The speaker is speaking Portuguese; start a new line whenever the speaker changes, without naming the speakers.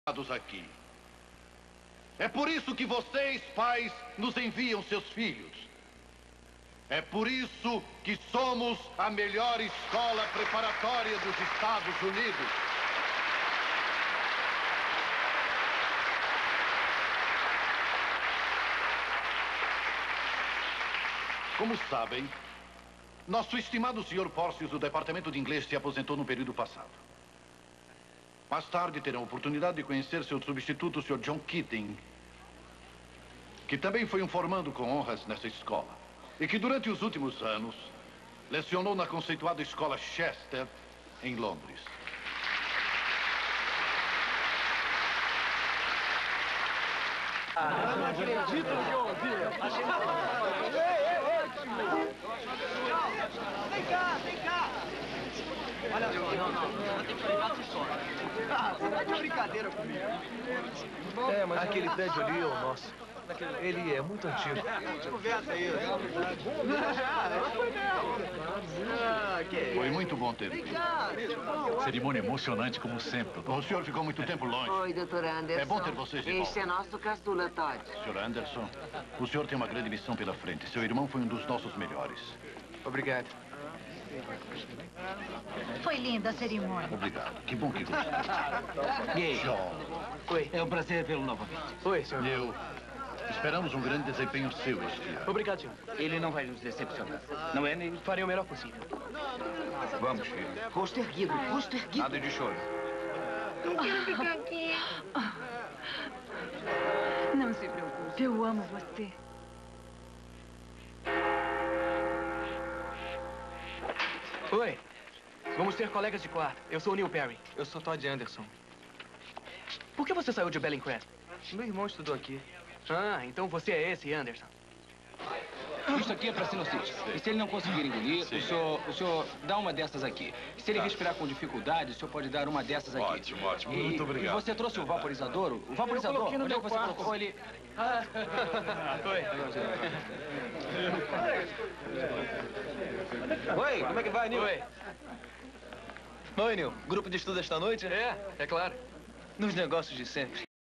aqui. É por isso que vocês, pais, nos enviam seus filhos. É por isso que somos a melhor escola preparatória dos Estados Unidos. Como sabem, nosso estimado Sr. Porcius do Departamento de Inglês se aposentou no período passado. Mais tarde terão a oportunidade de conhecer seu substituto, o Sr. John Keating, que também foi um formando com honras nessa escola e que durante os últimos anos lecionou na conceituada escola Chester, em Londres.
Não acredito no que eu ouvi. Vem cá. Olha só, não tem que brincar de só. Você tá de brincadeira comigo.
É, mas aquele Ted ali, nossa, ele é muito antigo.
Conversa aí.
Foi muito bom ter
Vem
vindo.
cá.
Cerimônia emocionante, como sempre.
O senhor ficou muito tempo longe.
Oi, doutor Anderson.
É bom ter vocês de volta.
Este é nosso caçula, Todd.
Sr. Anderson, o senhor tem uma grande missão pela frente. Seu irmão foi um dos nossos melhores.
Obrigado.
Foi linda a cerimônia.
Obrigado. Que bom que gostou.
Gay.
John.
Oi.
É um prazer vê-lo novamente.
Oi, senhor.
Eu. Esperamos um grande desempenho seu este ano.
Obrigado, senhor.
Ele não vai nos decepcionar. Não é, nem...
Farei o melhor possível.
Vamos, filho.
Rosto erguido, rosto erguido.
Nada de choro.
Não quero ficar aqui. Não se preocupe, eu amo você.
Oi. Vamos ser colegas de quarto. Eu sou o Neil Perry. Eu sou Todd Anderson. Por que você saiu de Bellingham? Meu irmão estudou aqui. Ah, então você é esse, Anderson.
Isso aqui é para sinusite. E se ele não conseguir engolir, o senhor dá uma dessas aqui. Se ele respirar com dificuldade, o senhor pode dar uma dessas aqui.
Ótimo.
Muito obrigado. E você trouxe o vaporizador? O vaporizador,
coloquei no
onde é
meu
que você
quarto.
colocou ele?
Oi.
Oi, como é que vai, Nil?
Oi.
Oi, Nil. Grupo de estudo esta noite?
É claro.
Nos negócios de sempre.